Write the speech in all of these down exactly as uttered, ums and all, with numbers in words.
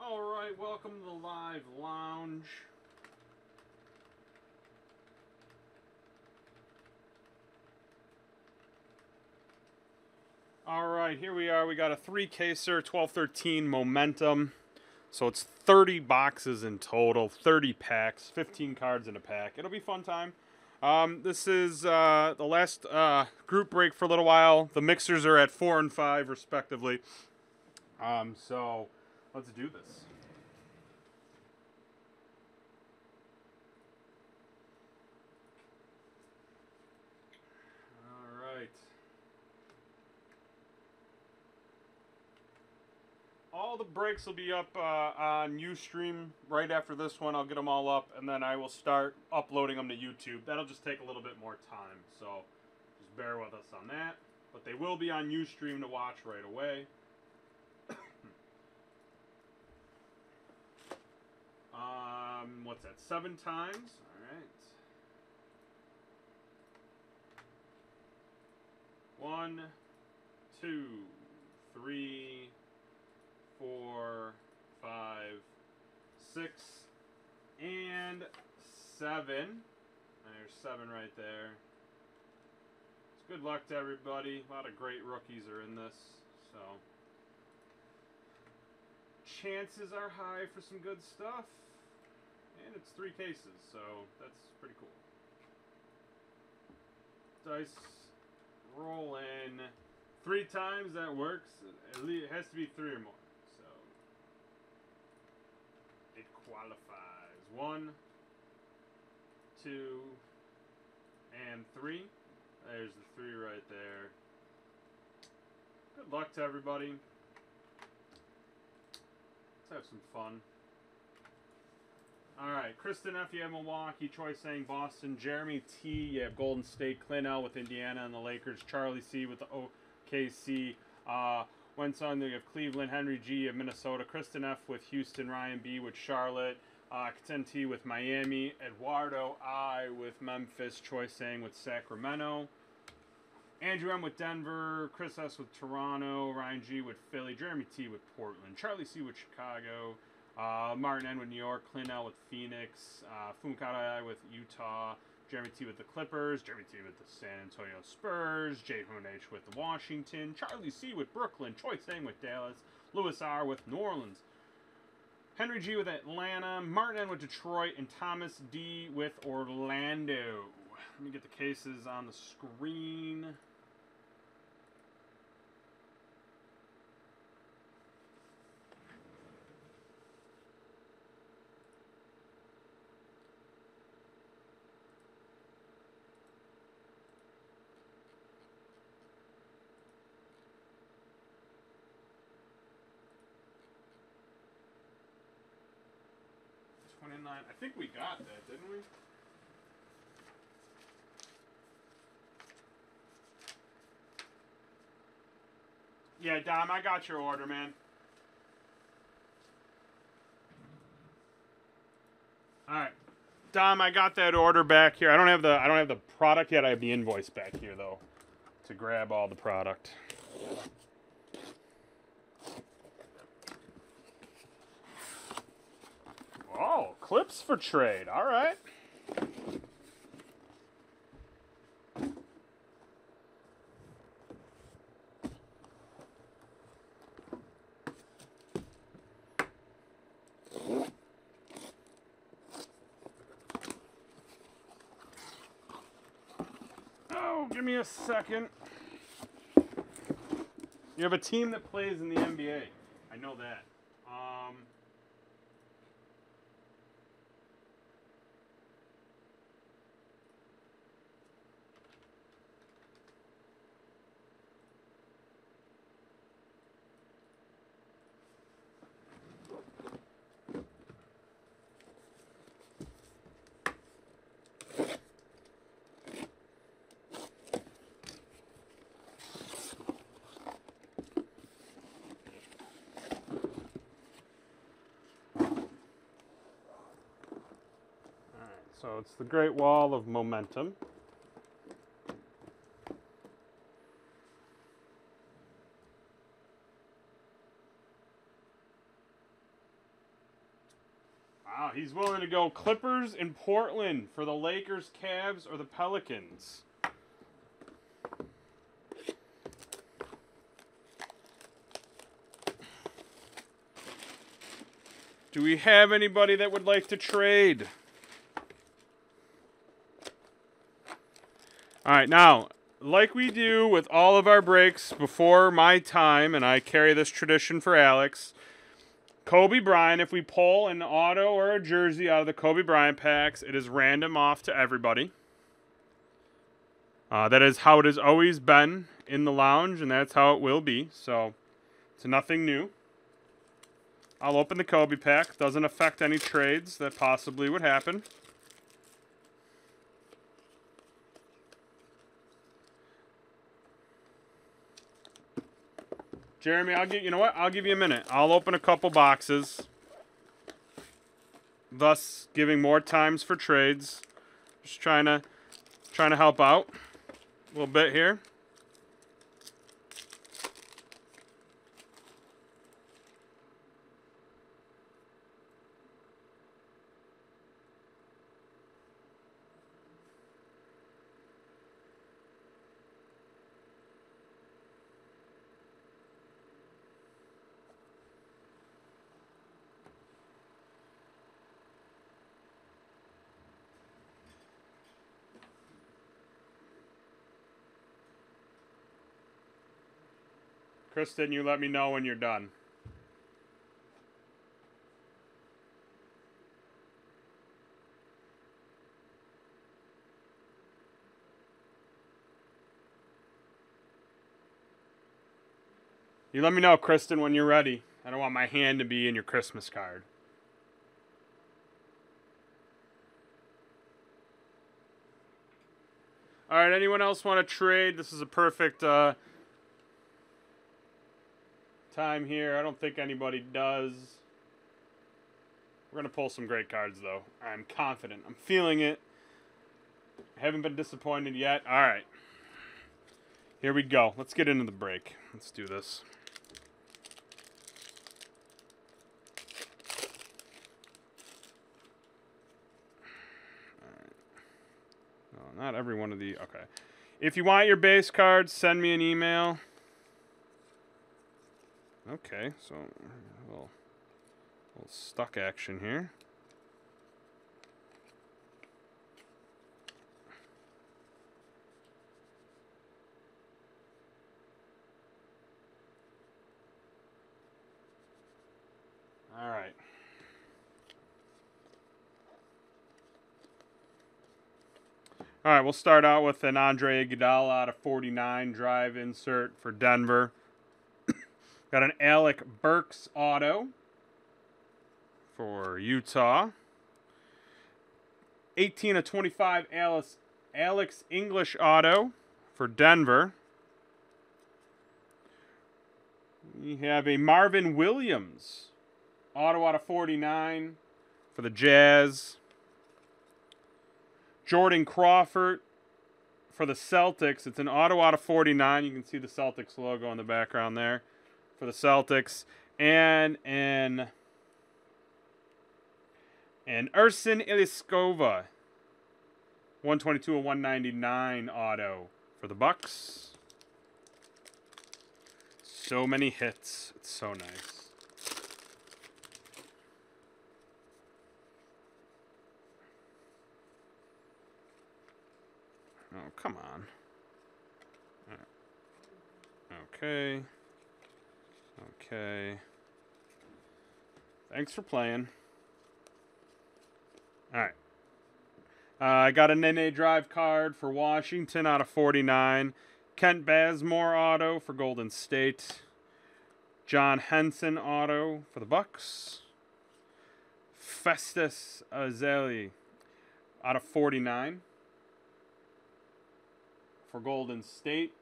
Alright, welcome to the live lounge. Alright, here we are. We got a three caser, twelve thirteen Momentum. So it's thirty boxes in total, thirty packs, fifteen cards in a pack. It'll be a fun time. Um, this is uh, the last uh, group break for a little while. The mixers are at four and five, respectively. Um, so let's do this. All right. All the breaks will be up uh, on Ustream right after this one. I'll get them all up, and then I will start uploading them to YouTube. That'll just take a little bit more time, so just bear with us on that. But they will be on Ustream to watch right away. um, what's that? Seven times. All right. One, two, three, four, five, six, and seven. There's seven right there. It's good luck to everybody. A lot of great rookies are in this, so chances are high for some good stuff. And it's three cases, so that's pretty cool. Dice roll in three times. That works. At least it has to be three or more. So it qualifies. One, two, and three. There's the three right there. Good luck to everybody. Let's have some fun. Alright, Kristen F, you have Milwaukee. Troy saying Boston. Jeremy T, you have Golden State. Clint L with Indiana and the Lakers. Charlie C with the O K C. Uh, Wenson, you have Cleveland. Henry G, you have Minnesota. Kristen F with Houston. Ryan B with Charlotte. Uh, Ken T with Miami. Eduardo I with Memphis. Troy saying with Sacramento. Andrew M with Denver. Chris S with Toronto. Ryan G with Philly. Jeremy T with Portland. Charlie C with Chicago. Uh, Martin N with New York, Clint L with Phoenix, uh, Funkata with Utah, Jeremy T with the Clippers, Jeremy T with the San Antonio Spurs, J Hoon H with the Washington, Charlie C with Brooklyn, Troy Sang with Dallas, Lewis R with New Orleans, Henry G with Atlanta, Martin N with Detroit, and Thomas D with Orlando. Let me get the cases on the screen. twenty-nine. I think we got that, didn't we? Yeah, Dom, I got your order, man. All right, Dom, I got that order back here. I don't have the I don't have the product yet. I have the invoice back here though, to grab all the product. Oh, clips for trade. All right. Oh, give me a second. You have a team that plays in the N B A. I know that. Um... So it's the Great Wall of Momentum. Wow, he's willing to go Clippers in Portland for the Lakers, Cavs, or the Pelicans. Do we have anybody that would like to trade? All right, now, like we do with all of our breaks before my time, and I carry this tradition for Alex, Kobe Bryant, if we pull an auto or a jersey out of the Kobe Bryant packs, it is random off to everybody. Uh, that is how it has always been in the lounge, and that's how it will be. So, it's nothing new. I'll open the Kobe pack. Doesn't affect any trades that possibly would happen. Jeremy, I'll give you know what? I'll give you a minute. I'll open a couple boxes, thus giving more times for trades. Just trying to trying to help out a little bit here. Kristen, you let me know when you're done. You let me know, Kristen, when you're ready. I don't want my hand to be in your Christmas card. All right, anyone else want to trade? This is a perfect uh, time here. I don't think anybody does. We're going to pull some great cards, though. I'm confident. I'm feeling it. I haven't been disappointed yet. All right. Here we go. Let's get into the break. Let's do this. All right. No, not every one of the... Okay. If you want your base cards, send me an email. Okay, so a little, a little stuck action here. All right. All right, we'll start out with an Andre Iguodala out of forty-nine drive insert for Denver. Got an Alec Burks auto for Utah. eighteen of twenty-five Alex, Alex English auto for Denver. We have a Marvin Williams auto out of forty-nine for the Jazz. Jordan Crawford for the Celtics. It's an auto out of forty-nine. You can see the Celtics logo in the background there for the Celtics. And an, an Ersan Ilyasova. one twenty-two of one ninety-nine auto for the Bucks. So many hits. It's so nice. Oh, come on. Okay. Okay. Thanks for playing. All right. Uh, I got a Nene Drive card for Washington out of forty-nine. Kent Bazemore auto for Golden State. John Henson auto for the Bucks. Festus Ezeli out of forty-nine for Golden State.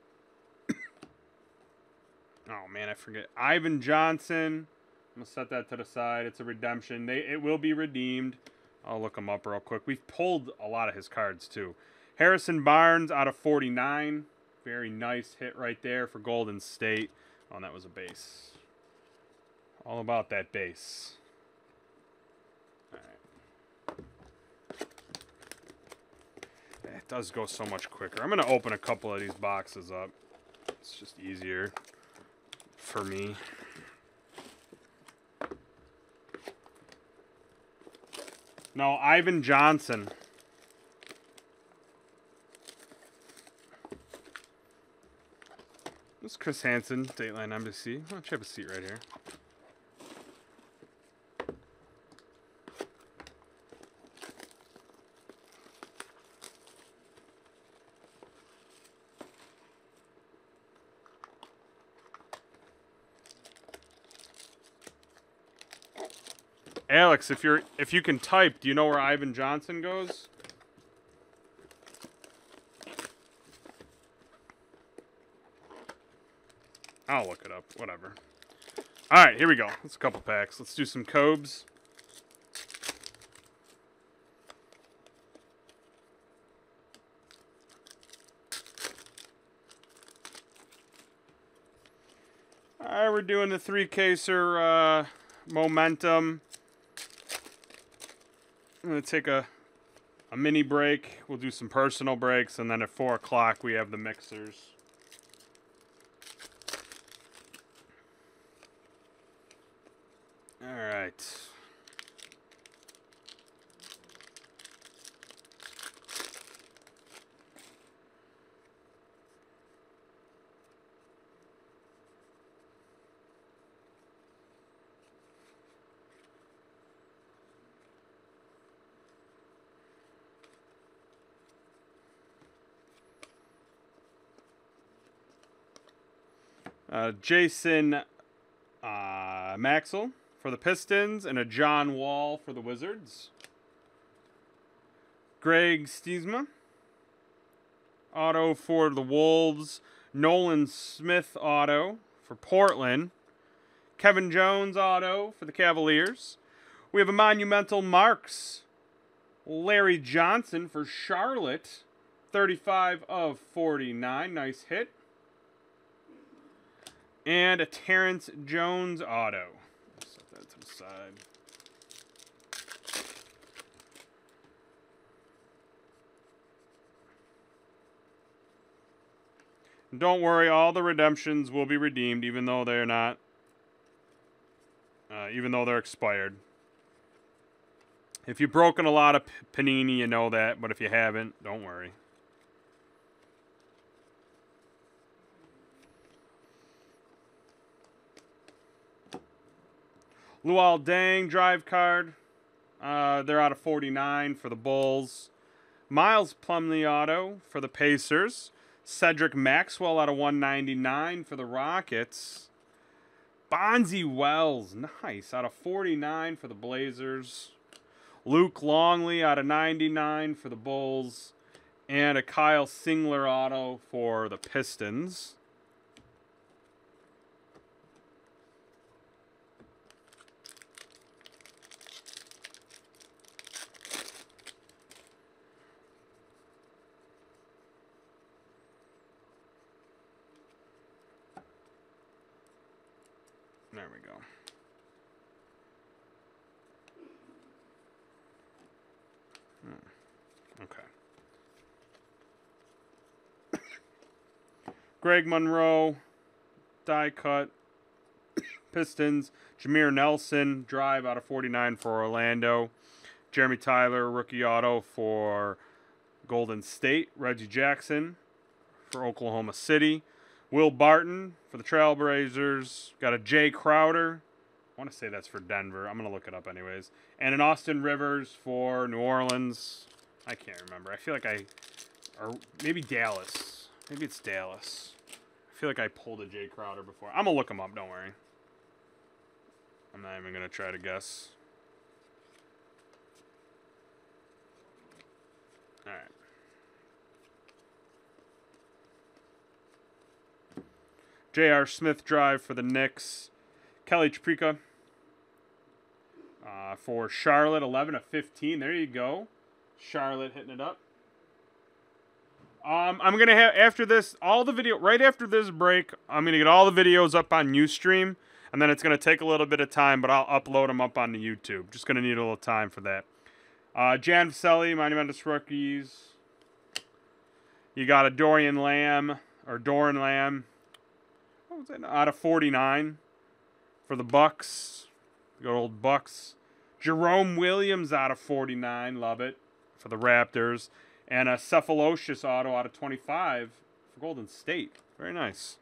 Oh, man, I forget. Ivan Johnson. I'm going to set that to the side. It's a redemption. They It will be redeemed. I'll look him up real quick. We've pulled a lot of his cards, too. Harrison Barnes out of forty-nine. Very nice hit right there for Golden State. Oh, and that was a base. All about that base. All it does go so much quicker. I'm going to open a couple of these boxes up. It's just easier for me. No, Ivan Johnson. This is Chris Hansen, Dateline Embassy. Why don't you have a seat right here? Alex, if you're if you can type, do you know where Ivan Johnson goes? I'll look it up. Whatever. All right, here we go. That's a couple packs. Let's do some Cobes. All right, we're doing the three-caser uh, Momentum. I'm going to take a, a mini break. We'll do some personal breaks, and then at four o'clock we have the mixers. All right. Uh, Jason uh, Maxwell for the Pistons and a John Wall for the Wizards. Greg Stiesma, auto for the Wolves. Nolan Smith auto for Portland. Kevin Jones auto for the Cavaliers. We have a monumental Marks. Larry Johnson for Charlotte. thirty-five of forty-nine. Nice hit. And a Terrence Jones auto. Set that to the side. Don't worry, all the redemptions will be redeemed, even though they're not, uh, even though they're expired. If you've broken a lot of Panini, you know that, but if you haven't, don't worry. Luol Deng drive card. Uh, they're out of forty-nine for the Bulls. Miles Plumlee auto for the Pacers. Cedric Maxwell out of one ninety-nine for the Rockets. Bonzi Wells, nice, out of forty-nine for the Blazers. Luke Longley out of ninety-nine for the Bulls. And a Kyle Singler auto for the Pistons. There we go. Hmm. Okay. Greg Monroe, die cut. Pistons. Jameer Nelson, drive out of forty-nine for Orlando. Jeremy Tyler, rookie auto for Golden State. Reggie Jackson for Oklahoma City. Will Barton for the Trailblazers. Got a Jay Crowder. I want to say that's for Denver. I'm going to look it up anyways. And an Austin Rivers for New Orleans. I can't remember. I feel like I... Or maybe Dallas. Maybe it's Dallas. I feel like I pulled a Jay Crowder before. I'm going to look him up. Don't worry. I'm not even going to try to guess. All right. J R. Smith drive for the Knicks. Kelly Tripica uh, for Charlotte, eleven of fifteen. There you go. Charlotte hitting it up. Um, I'm going to have, after this, all the video, right after this break, I'm going to get all the videos up on Ustream, and then it's going to take a little bit of time, but I'll upload them up on the YouTube. Just going to need a little time for that. Uh, Jan Vaselli, Monumentus Rookies. You got a Dorian Lamb, or Doran Lamb. What was that? Out of forty-nine for the Bucks. Good old Bucks. Jerome Williams out of forty-nine. Love it. For the Raptors. And a Cephalosius auto out of twenty-five for Golden State. Very nice.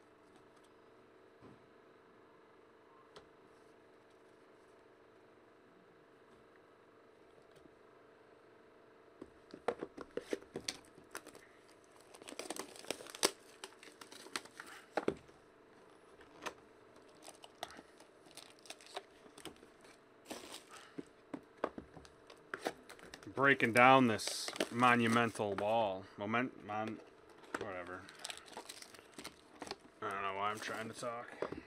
Breaking down this monumental wall. Moment, mon, whatever. I don't know why I'm trying to talk.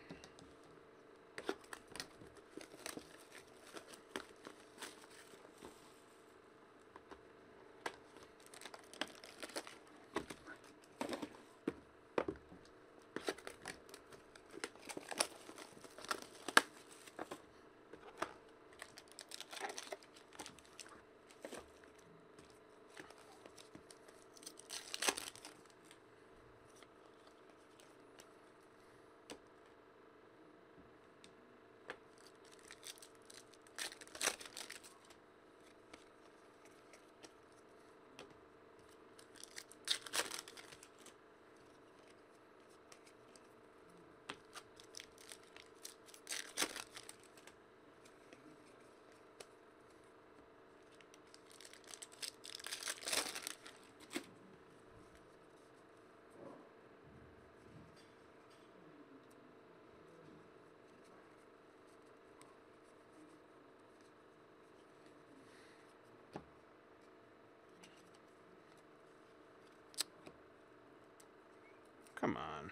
Come on.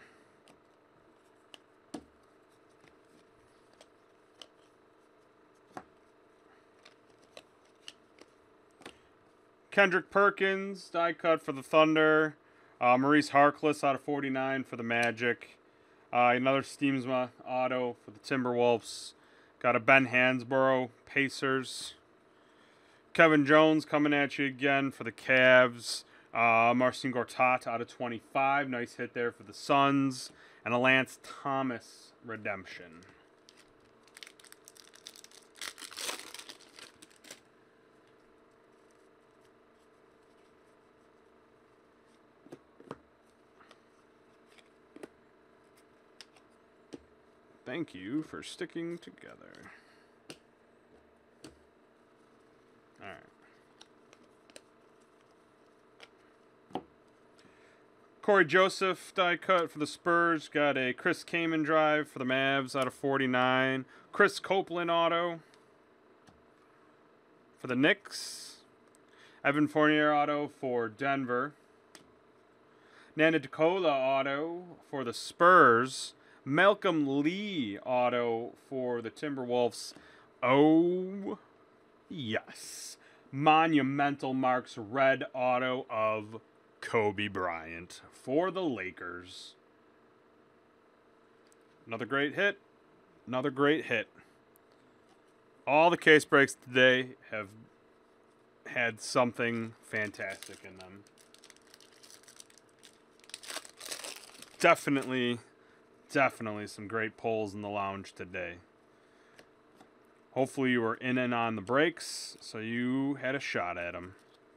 Kendrick Perkins, die cut for the Thunder. Uh, Maurice Harkless out of forty-nine for the Magic. Uh, another Steamsma auto for the Timberwolves. Got a Ben Hansborough, Pacers. Kevin Jones coming at you again for the Cavs. Uh, Marcin Gortat out of twenty-five. Nice hit there for the Suns. And a Lance Thomas redemption. Thank you for sticking together. All right. Corey Joseph die cut for the Spurs. Got a Chris Kaman drive for the Mavs out of forty-nine. Chris Copeland auto for the Knicks. Evan Fournier auto for Denver. Nana DeCola auto for the Spurs. Malcolm Lee auto for the Timberwolves. Oh, yes. Monumental Marks red auto of Kobe Bryant for the Lakers. Another great hit. Another great hit. All the case breaks today have had something fantastic in them. Definitely, definitely some great pulls in the lounge today. Hopefully you were in and on the breaks, so you had a shot at them.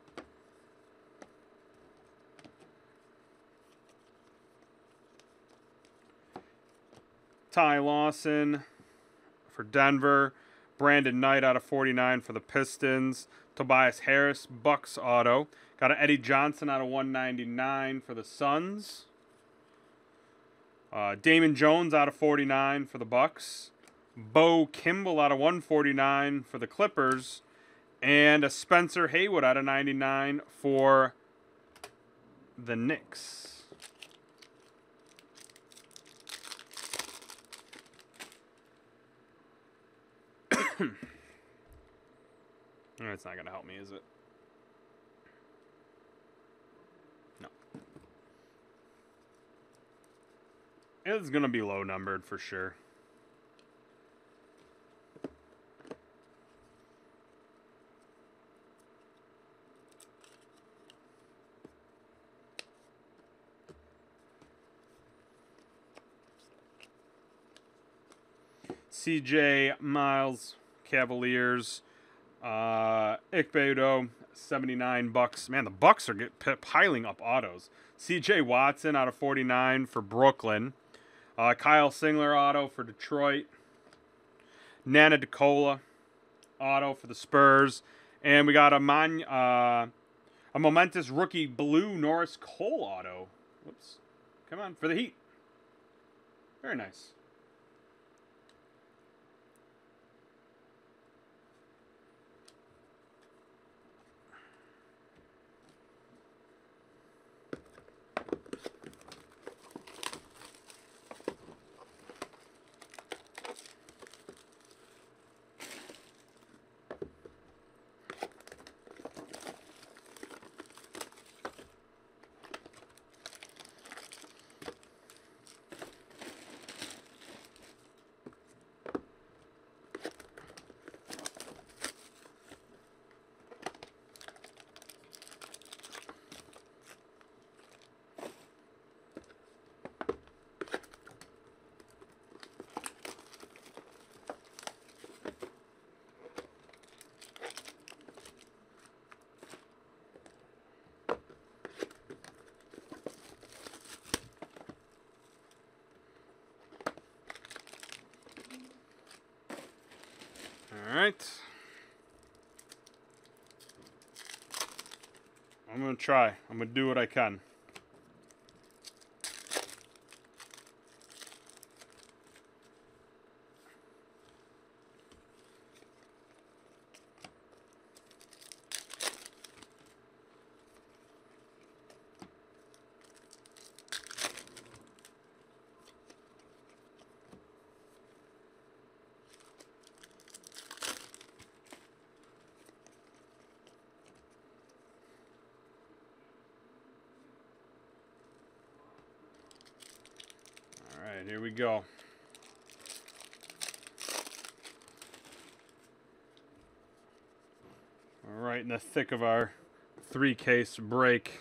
Ty Lawson for Denver. Brandon Knight out of forty-nine for the Pistons. Tobias Harris, Bucks auto. Got an Eddie Johnson out of one ninety-nine for the Suns. Uh, Damon Jones out of forty-nine for the Bucks. Bo Kimball out of one forty-nine for the Clippers. And a Spencer Haywood out of ninety-nine for the Knicks. It's not going to help me, is it? No. It's going to be low numbered for sure. C J Miles, Cavaliers. Uh, Ikbedo, seventy-nine bucks. Man, the Bucks are get, p- piling up autos. C J Watson out of forty-nine for Brooklyn. Uh, Kyle Singler auto for Detroit. Nana DeCola auto for the Spurs. And we got a mon- uh, a momentous rookie blue Norris Cole auto. Whoops. Come on, for the Heat. Very nice. All right. I'm going to try. I'm going to do what I can. All right, here we go. All right, in the thick of our three-case break.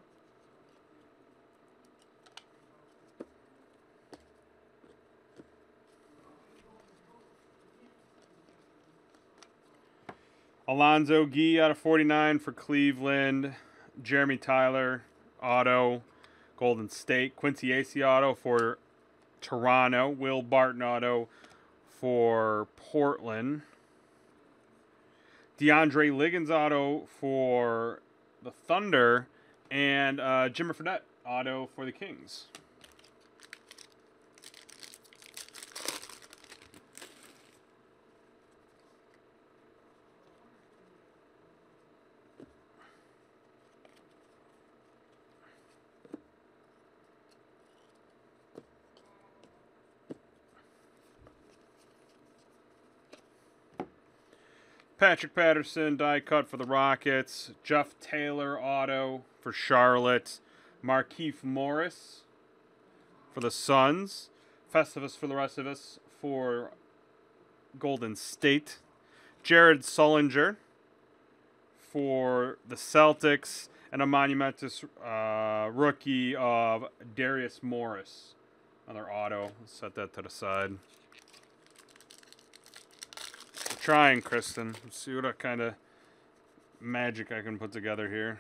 Alonzo Gee out of forty-nine for Cleveland. Jeremy Tyler, auto, Golden State. Quincy Ace auto for Toronto. Will Barton auto for Portland. DeAndre Liggins auto for the Thunder. And uh, Jimmer Fredette auto for the Kings. Patrick Patterson, die cut for the Rockets. Jeff Taylor, auto for Charlotte. Markieff Morris for the Suns. Festivus for the rest of us for Golden State. Jared Sullinger for the Celtics. And a monumentous uh, rookie of Darius Morris. Another auto. Let's set that to the side. Trying, Kristen. Let's see what kind of magic I can put together here.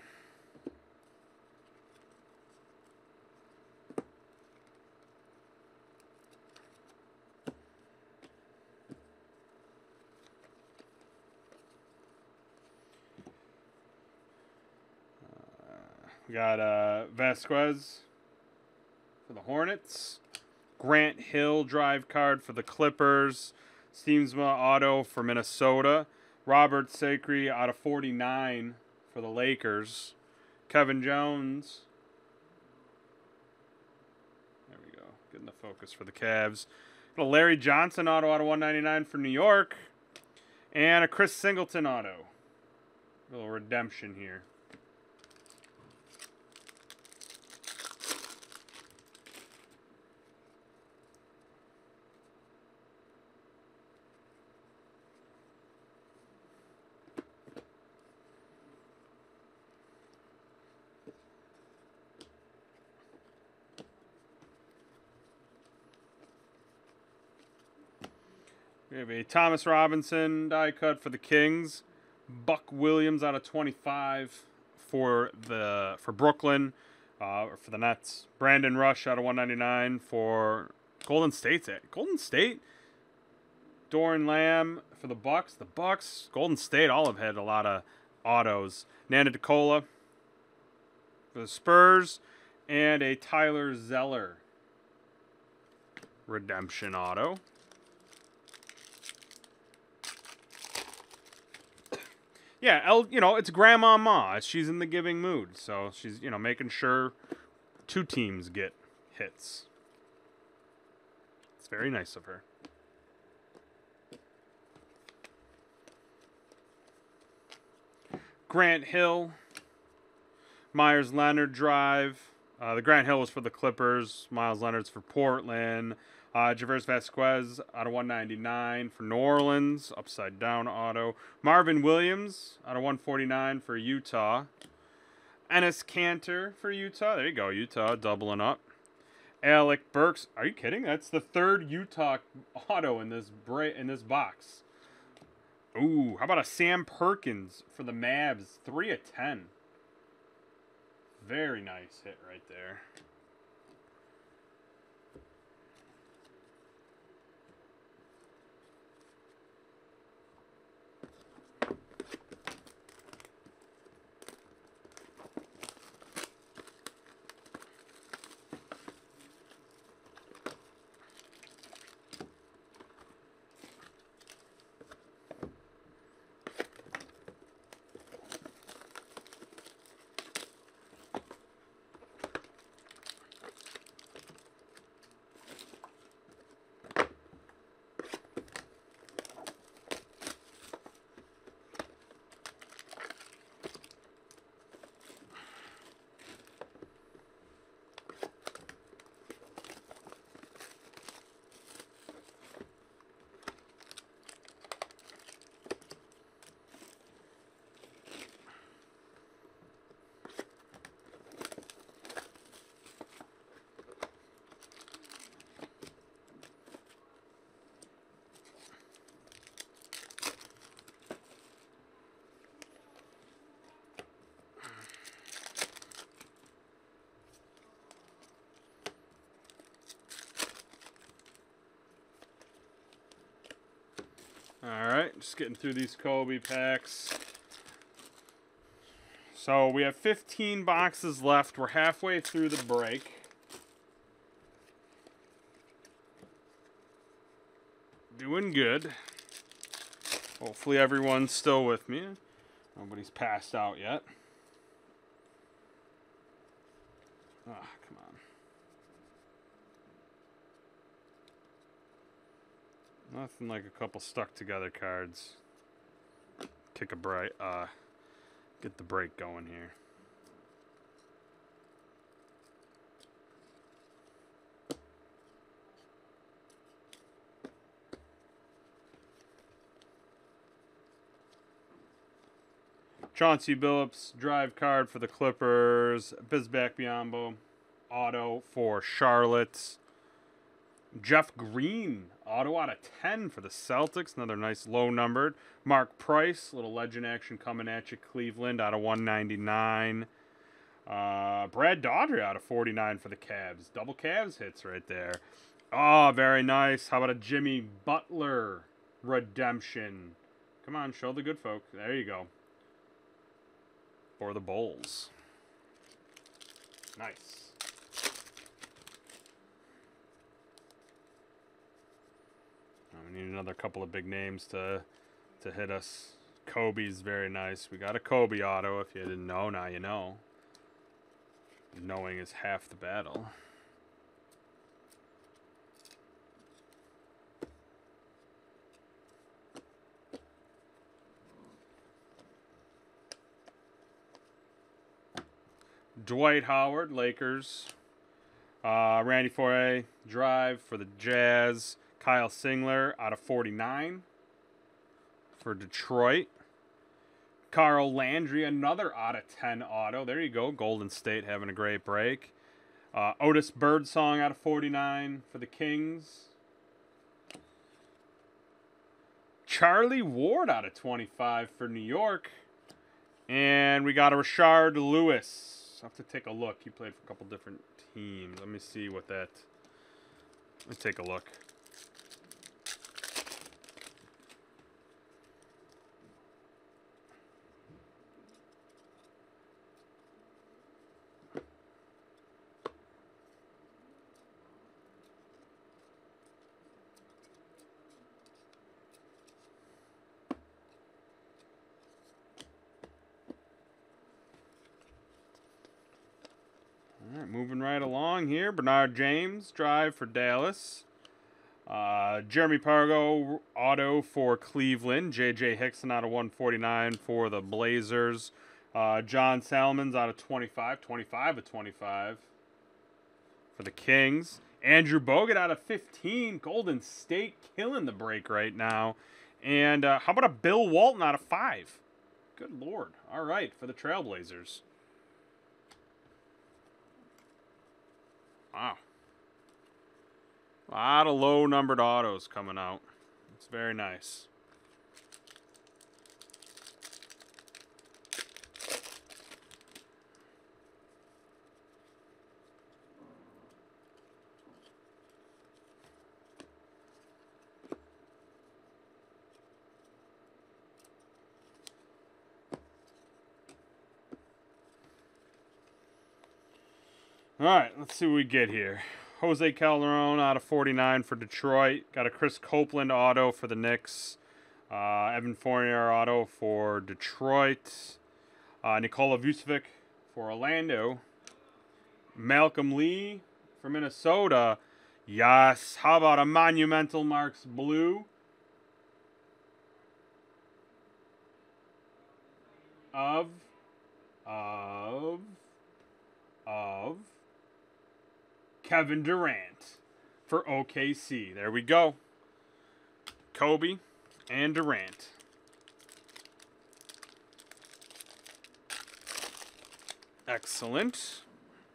Uh, we got uh, Vasquez for the Hornets. Grant Hill drive card for the Clippers. Steamsma auto for Minnesota. Robert Sacre out of forty-nine for the Lakers. Kevin Jones. There we go. Getting the focus for the Cavs. Got a Larry Johnson auto out of one ninety-nine for New York. And a Chris Singleton auto. A little redemption here. We have a Thomas Robinson die cut for the Kings. Buck Williams out of twenty-five for the for Brooklyn, uh, or for the Nets. Brandon Rush out of one ninety-nine for Golden State's at Golden State. Doran Lamb for the Bucks. The Bucks, Golden State, all have had a lot of autos. Nana DeCola for the Spurs, and a Tyler Zeller redemption auto. Yeah, El, you know, it's Grandma Ma. She's in the giving mood, so she's, you know, making sure two teams get hits. It's very nice of her. Grant Hill, Myers Leonard drive. Uh, the Grant Hill was for the Clippers. Miles Leonard's for Portland. Uh, Javers Vasquez out of one ninety-nine for New Orleans. Upside down auto. Marvin Williams out of one forty-nine for Utah. Enes Kanter for Utah. There you go, Utah doubling up. Alec Burks. Are you kidding? That's the third Utah auto in this bra in this box. Ooh, how about a Sam Perkins for the Mavs? three of ten. Very nice hit right there. Alright, just getting through these Kobe packs. So we have fifteen boxes left. We're halfway through the break. Doing good. Hopefully everyone's still with me. Nobody's passed out yet. Ah, come on. Nothing like a couple stuck together cards. Kick a bright, uh, get the break going here. Chauncey Billups, drive card for the Clippers. Bismack Biyombo, auto for Charlotte. Jeff Green, auto out of ten for the Celtics. Another nice low numbered. Mark Price, little legend action coming at you. Cleveland out of one ninety-nine. Uh, Brad Daugherty out of forty-nine for the Cavs. Double Cavs hits right there. Oh, very nice. How about a Jimmy Butler redemption? Come on, show the good folk. There you go. For the Bulls. Nice. We need another couple of big names to to hit us. Kobe's very nice. We got a Kobe auto. If you didn't know, now you know. Knowing is half the battle. Dwight Howard, Lakers. Uh, Randy Foye, drive for the Jazz. Kyle Singler out of forty-nine for Detroit. Carl Landry, another out of ten auto. There you go. Golden State having a great break. Uh, Otis Birdsong out of forty-nine for the Kings. Charlie Ward out of twenty-five for New York. And we got a Rashard Lewis. I'll have to take a look. He played for a couple different teams. Let me see what that... Let me take a look. All right, moving right along here. Bernard James, drive for Dallas. Uh, Jeremy Pargo, auto for Cleveland. J J Hickson out of one forty-nine for the Blazers. Uh, John Salmons out of twenty-five. twenty-five of twenty-five for the Kings. Andrew Bogut out of fifteen. Golden State killing the break right now. And uh, how about a Bill Walton out of five? Good Lord. All right, for the Trailblazers. Wow. A lot of low-numbered autos coming out. It's very nice. All right, let's see what we get here. Jose Calderon out of forty-nine for Detroit. Got a Chris Copeland auto for the Knicks. Uh, Evan Fournier auto for Detroit. Uh, Nikola Vucevic for Orlando. Malcolm Lee for Minnesota. Yes. How about a Monumental Marks blue? Of. Of. Of. Kevin Durant for O K C. There we go. Kobe and Durant. Excellent.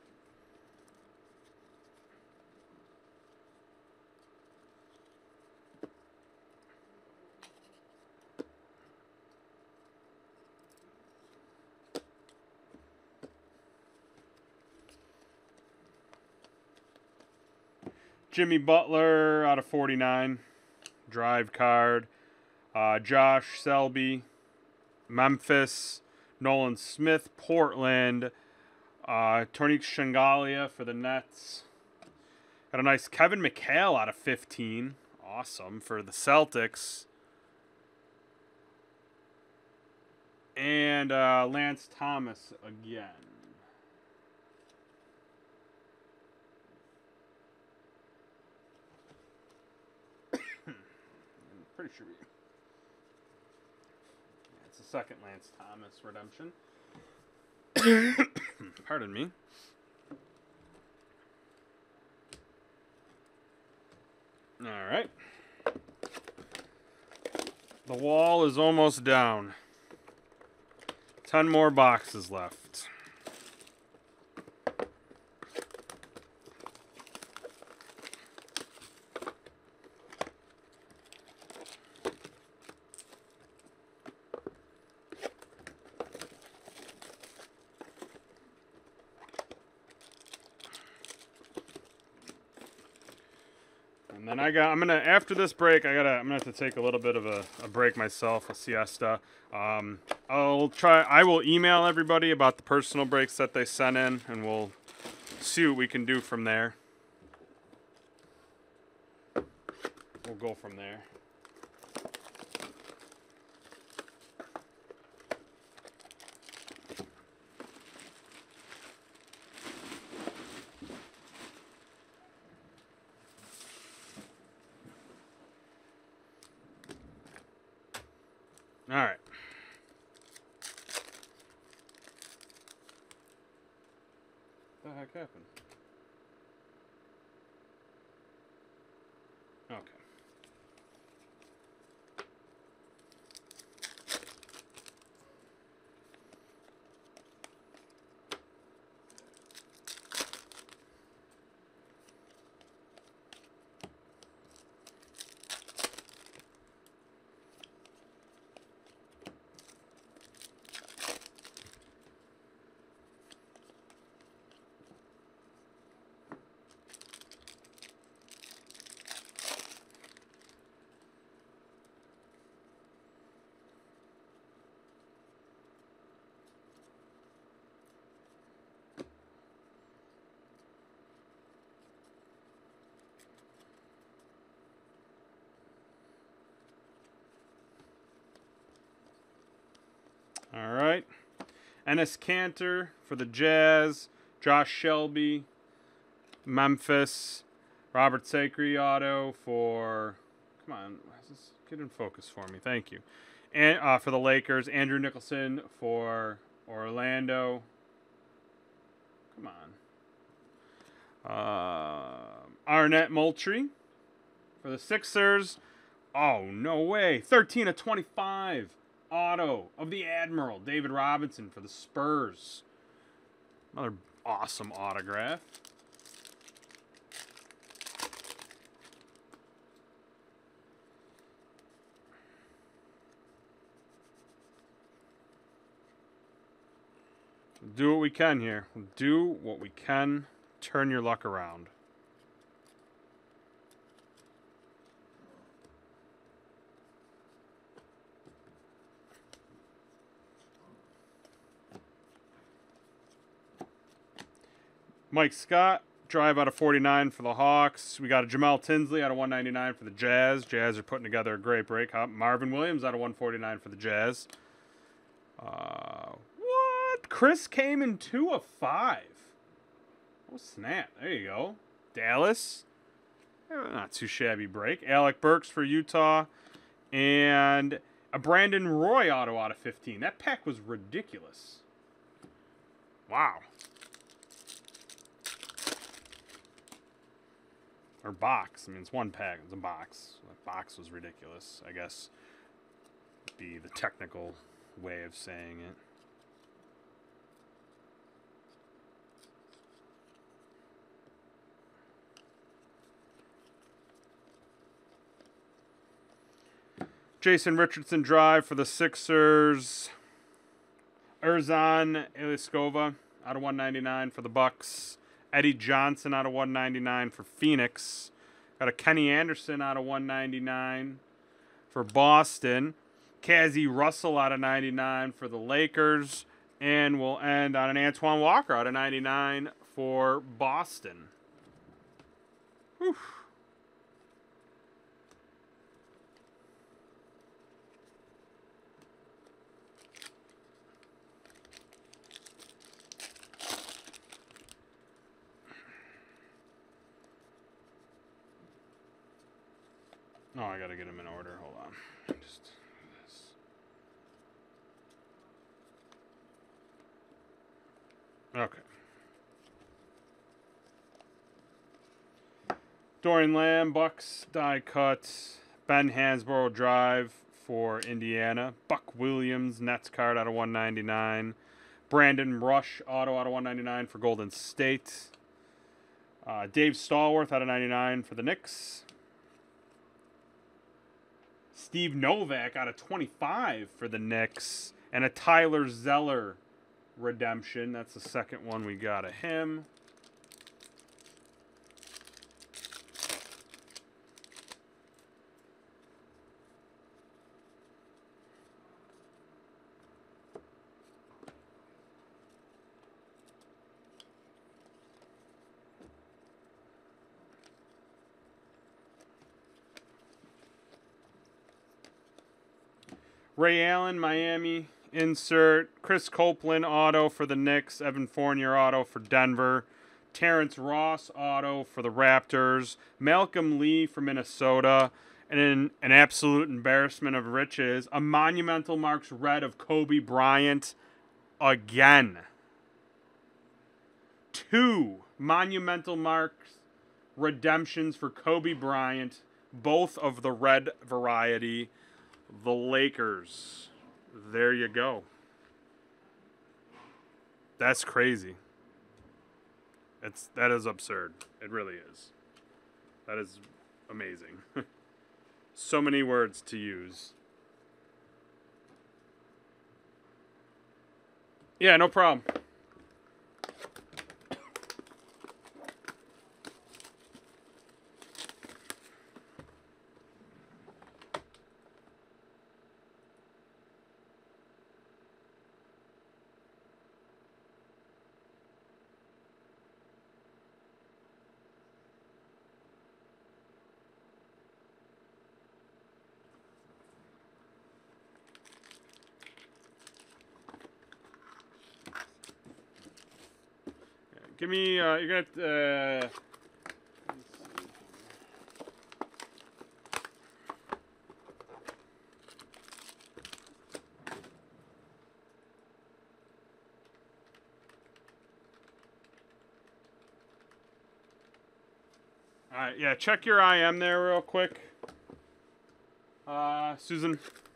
Jimmy Butler out of forty-nine. Drive card. Uh, Josh Selby. Memphis. Nolan Smith. Portland. Uh, Tornike Shangalia for the Nets. Got a nice Kevin McHale out of fifteen. Awesome for the Celtics. And uh, Lance Thomas again. Pretty sure we... Yeah, it's the second Lance Thomas redemption. Pardon me. All right. The wall is almost down. Ten more boxes left. And then I got, I'm gonna, after this break, I gotta, I'm gonna have to take a little bit of a, a break myself, a siesta. Um, I'll try, I will email everybody about the personal breaks that they sent in, and we'll see what we can do from there. We'll go from there. All right. What the heck happened? Okay. Enes Kanter for the Jazz. Josh Shelby, Memphis. Robert Sacre auto for, come on, this, get in focus for me, thank you. And uh, for the Lakers, Andrew Nicholson for Orlando. Come on. Uh, Arnett Moultrie for the Sixers. Oh, no way. thirteen of twenty-five. Auto of the Admiral, David Robinson for the Spurs. Another awesome autograph. Do what we can here. Do what we can. Turn your luck around. Mike Scott, drive out of forty-nine for the Hawks. We got a Jamal Tinsley out of one ninety-nine for the Jazz. Jazz are putting together a great break. Marvin Williams out of one forty-nine for the Jazz. Uh, what? Chris came in two of five. Oh, snap. There you go. Dallas. Not too shabby break. Alec Burks for Utah. And a Brandon Roy auto out of fifteen. That pack was ridiculous. Wow. Or box. I mean, it's one pack. It's a box. That box was ridiculous, I guess. Would be the technical way of saying it. Jason Richardson drive for the Sixers. Erzan Ilyasova out of one ninety-nine for the Bucks. Eddie Johnson out of one ninety-nine for Phoenix. Got a Kenny Anderson out of one ninety-nine for Boston. Cazzie Russell out of ninety-nine for the Lakers. And we'll end on an Antoine Walker out of ninety-nine for Boston. Whew. Oh, I gotta get them in order. Hold on. Just this. Okay. Dorian Lamb, Bucks, die cut. Ben Hansborough drive for Indiana. Buck Williams, Nets card out of one ninety-nine. Brandon Rush, auto out of one ninety-nine for Golden State. Uh, Dave Stallworth out of ninety-nine for the Knicks. Steve Novak out of twenty-five for the Knicks. And a Tyler Zeller redemption. That's the second one we got of him. Ray Allen, Miami, insert. Chris Copeland, auto for the Knicks. Evan Fournier, auto for Denver. Terrence Ross, auto for the Raptors. Malcolm Lee for Minnesota. And in an absolute embarrassment of riches, a Monumental Marks red of Kobe Bryant again. Two Monumental Marks redemptions for Kobe Bryant, both of the red variety. The Lakers. There you go. That's crazy. It's that is absurd. It really is. That is amazing. So many words to use. Yeah, no problem. Give me, uh, you're gonna, uh... Alright, yeah, check your I M there real quick. Uh, Susan.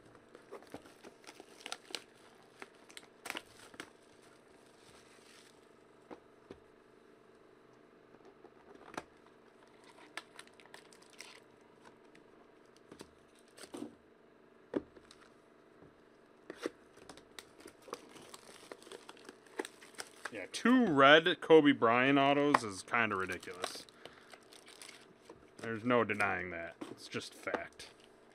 Yeah, two red Kobe Bryant autos is kind of ridiculous. There's no denying that. It's just fact.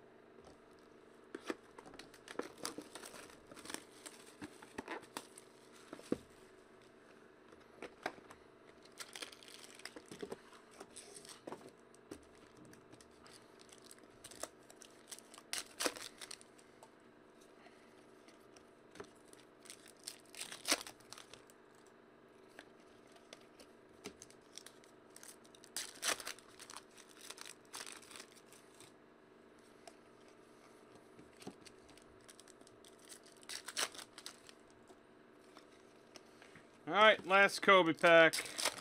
Alright, last Kobe pack.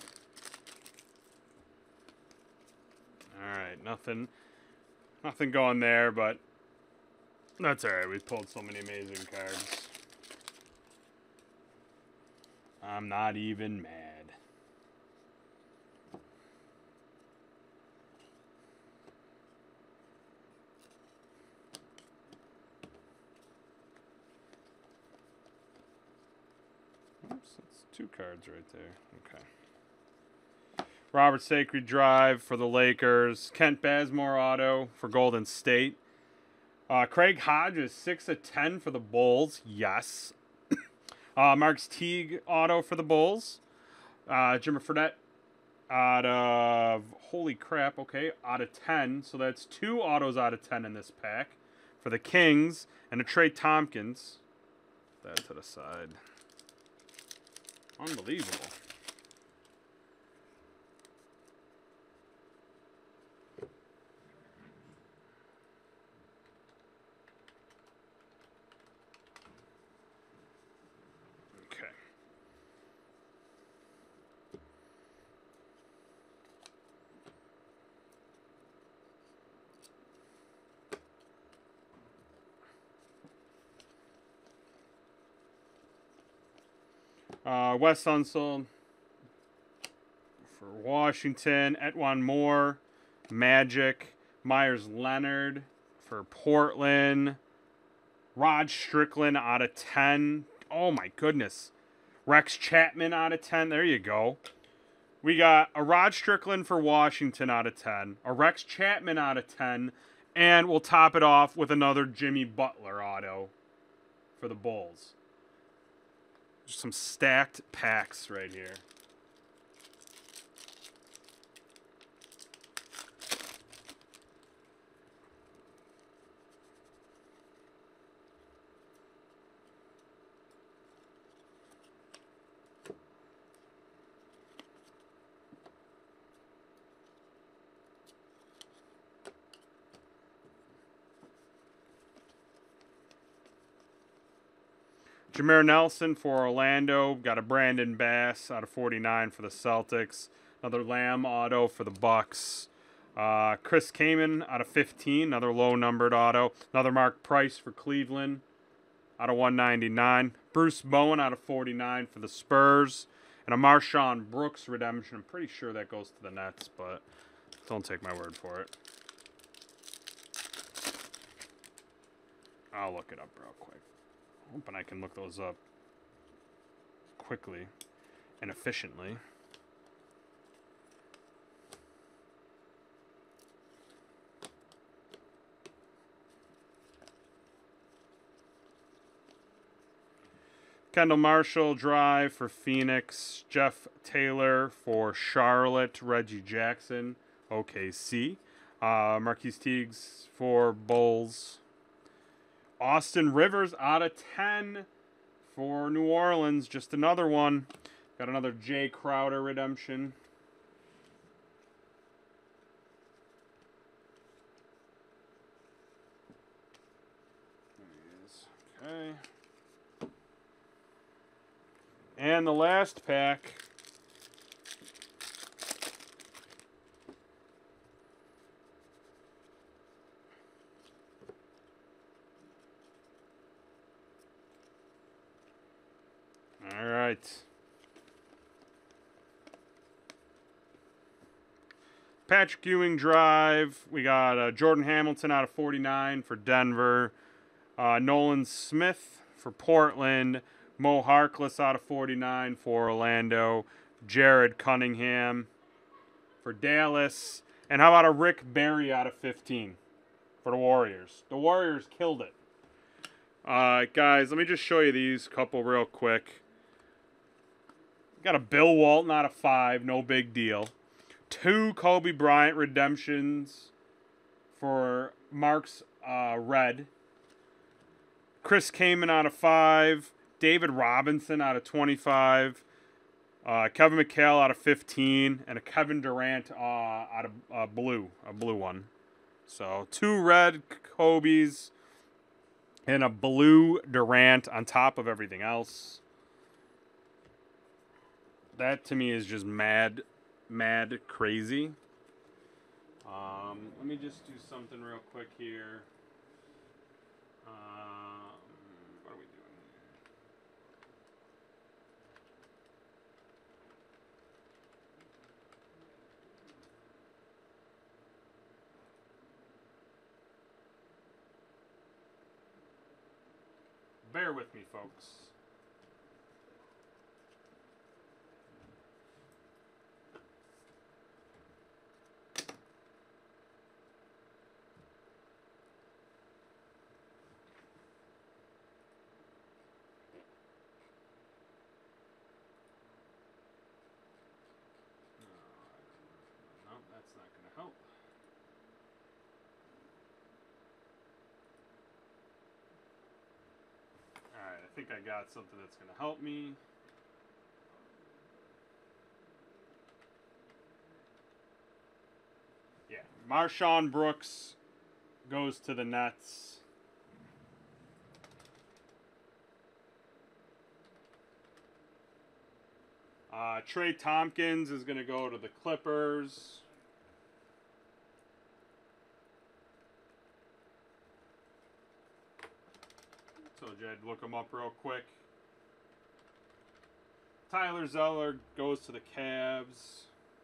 Alright, nothing nothing going there, but that's alright. We pulled so many amazing cards. I'm not even mad. Oops, that's two cards right there. Okay. Robert Sacred Drive for the Lakers. Kent Bazemore auto for Golden State. Uh, Craig Hodges, six of ten for the Bulls. Yes. uh, Marks Teague auto for the Bulls. Uh, Jimmer Fredette out of, holy crap, okay, out of ten. So that's two autos out of ten in this pack for the Kings. And a Trey Tompkins. Put that to the side. Unbelievable. Okay. Uh, Wes Unseld for Washington. Etwan Moore, Magic. Myers Leonard for Portland. Rod Strickland out of ten. Oh my goodness. Rex Chapman out of ten. There you go. We got a Rod Strickland for Washington out of ten. A Rex Chapman out of ten. And we'll top it off with another Jimmy Butler auto for the Bulls. Just some stacked packs right here. Jameer Nelson for Orlando. Got a Brandon Bass out of forty-nine for the Celtics. Another Lamb auto for the Bucks. Uh, Chris Kaman out of fifteen. Another low-numbered auto. Another Mark Price for Cleveland out of one ninety-nine. Bruce Bowen out of forty-nine for the Spurs. And a Marshawn Brooks redemption. I'm pretty sure that goes to the Nets, but don't take my word for it. I'll look it up real quick. Hoping I can look those up quickly and efficiently. Kendall Marshall Drive for Phoenix. Jeff Taylor for Charlotte. Reggie Jackson, O K C. Uh, Marquise Teagues for Bulls. Austin Rivers out of ten for New Orleans. Just another one. Got another Jay Crowder redemption. There he is. Okay. And the last pack. All right. Patrick Ewing drive. We got uh, Jordan Hamilton out of forty-nine for Denver. Uh, Nolan Smith for Portland. Mo Harkless out of forty-nine for Orlando. Jared Cunningham for Dallas. And how about a Rick Barry out of fifteen for the Warriors? The Warriors killed it. Uh, guys, let me just show you these couple real quick. Got a Bill Walton out of five. No big deal. Two Kobe Bryant redemptions for Mark's uh, Red. Chris Kaman out of five. David Robinson out of twenty-five. Uh, Kevin McHale out of fifteen. And a Kevin Durant uh, out of uh, blue. A blue one. So two red Kobe's and a blue Durant on top of everything else. That to me is just mad, mad crazy. Um, let me just do something real quick here. Um, what are we doing here? Bear with me, folks. That's not going to help. Alright, I think I got something that's going to help me. Yeah, Marshawn Brooks goes to the Nets. Uh, Trey Tompkins is going to go to the Clippers. So, Jed, look him up real quick. Tyler Zeller goes to the Cavs.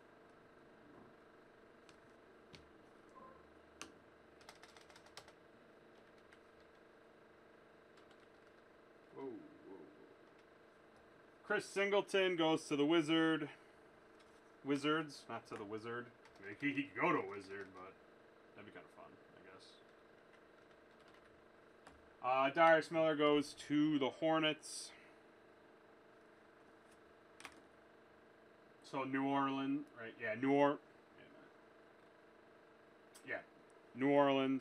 Whoa, whoa. Chris Singleton goes to the Wizard. Wizards, not to the Wizard. I mean, he, he could go to a Wizard, but that'd be kind of fun, I guess. Uh, Darius Miller goes to the Hornets. So New Orleans, right? Yeah, New Or. Yeah, New Orleans.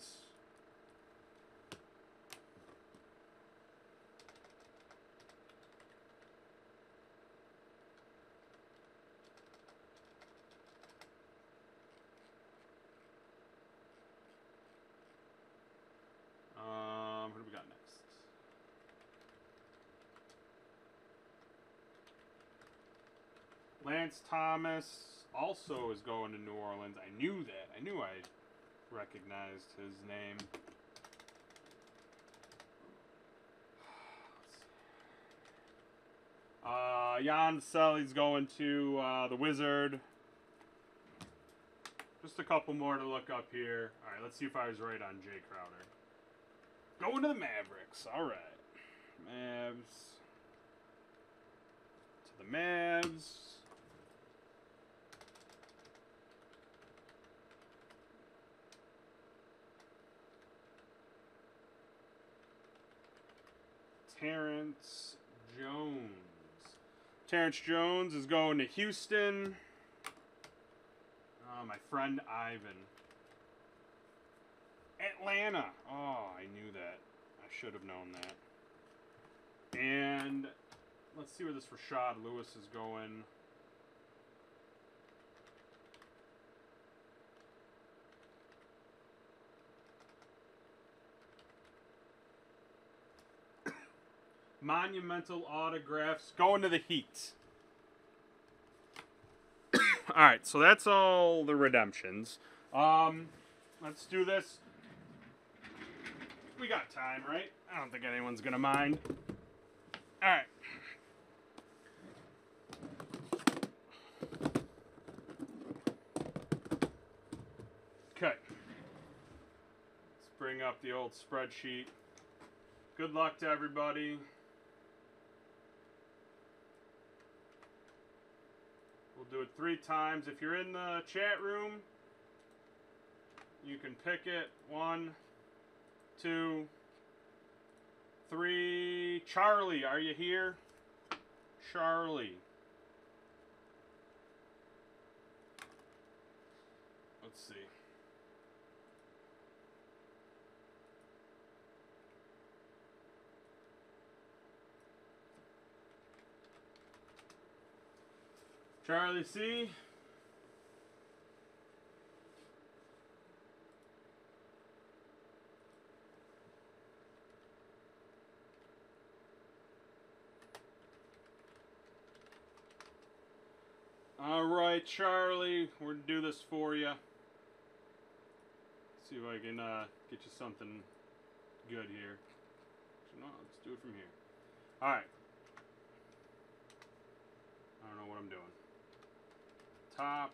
Um, what do we got next? Lance Thomas also is going to New Orleans. I knew that. I knew I recognized his name. Uh, Jan Selly's going to uh, the Wizard. Just a couple more to look up here. All right, let's see if I was right on Jay Crowder. Going to the Mavericks. All right. Mavs. To the Mavs. Terrence Jones. Terrence Jones is going to Houston. Oh, my friend Ivan. Atlanta. Oh, I knew that. I should have known that. And let's see where this Rashad Lewis is going. Monumental autographs going to the Heat. All right, so that's all the redemptions. Um, let's do this. We got time, right? I don't think anyone's gonna mind. All right. Okay. Let's bring up the old spreadsheet. Good luck to everybody. We'll do it three times. If you're in the chat room, you can pick it. One, two, three. Charlie, are you here? Charlie. Let's see. Charlie C. All right, Charlie, we're gonna do this for you. See if I can uh, get you something good here. No, let's do it from here. All right. I don't know what I'm doing. Top,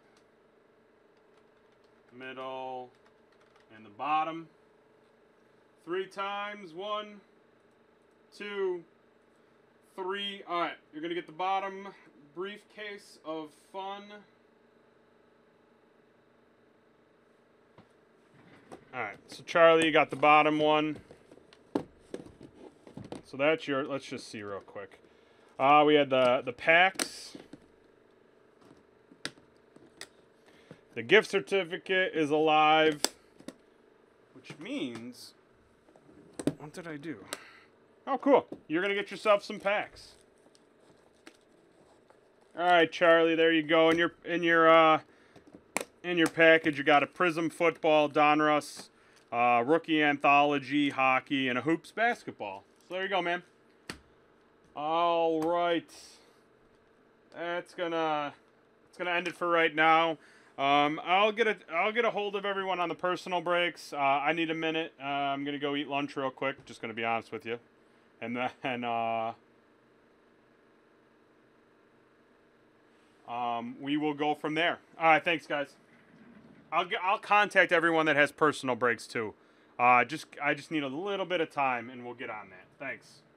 middle, and the bottom. Three times. One, two, three. All right, you're gonna get the bottom briefcase of fun. All right, so Charlie, you got the bottom one. So that's your. Let's just see real quick. Uh, we had the the packs. The gift certificate is alive, which means, what did I do? Oh, cool. You're going to get yourself some packs. All right, Charlie, there you go. In your in your uh, in your package, you got a Prism Football, Donruss, uh, Rookie Anthology, Hockey, and a Hoops Basketball. So there you go, man. All right. That's gonna it's gonna end it for right now. Um, I'll get a I'll get a hold of everyone on the personal breaks. Uh, I need a minute. Uh, I'm gonna go eat lunch real quick. Just gonna be honest with you, and then uh, um, we will go from there. All right, thanks, guys. I'll get, I'll contact everyone that has personal breaks too. Uh, just I just need a little bit of time, and we'll get on that. Thanks.